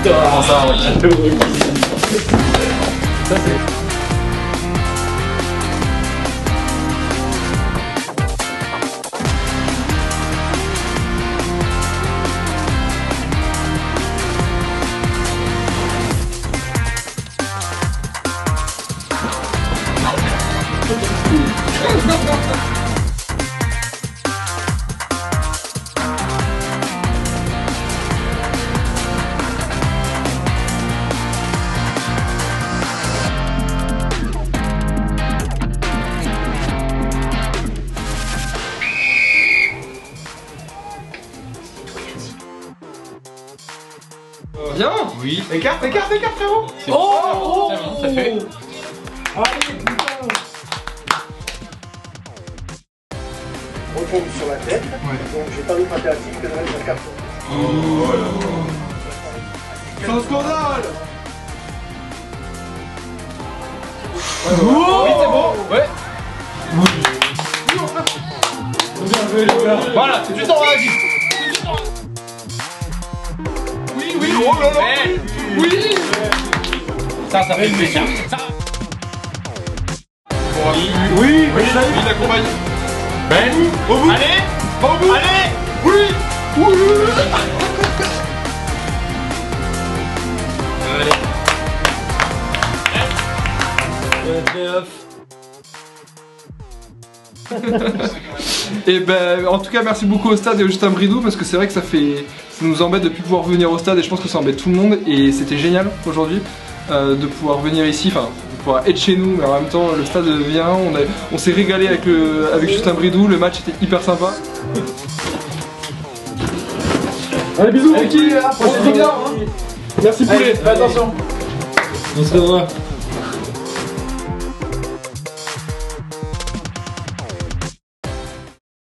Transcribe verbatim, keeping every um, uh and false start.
Comment ça, Rocky? Ça c'est... Viens. Oui. Écarte, écarte, écarte frérot. Oh, oh, oh, ça fait. Allez, putain. On tombe sur la tête, ouais. Donc j'ai pas d'autre alternative que de mettre un carton. Oh là là. C'est un scandale. Ouais, ouais, ouais. Oui, c'est bon. Ouais. Voilà, tout de suite on réagit. Oui, oui, oh là là. Oui. Ça, ça fait plaisir. Ça. Oui, oui, oui, il l'accompagne. Ben, au bout. Allez, au bout. Allez. Oui, oui. Allez. Et ben en tout cas merci beaucoup au stade et au Justin Bridou parce que c'est vrai que ça fait ça nous embête de plus pouvoir venir au stade et je pense que ça embête tout le monde et c'était génial aujourd'hui euh, de pouvoir venir ici, enfin de pouvoir être chez nous mais en même temps le stade vient, on, a, on s'est régalé avec, le, avec Justin Bridou, le match était hyper sympa. Allez bisous, okay, on se revoit. Merci poulet, fais attention. On se revoit.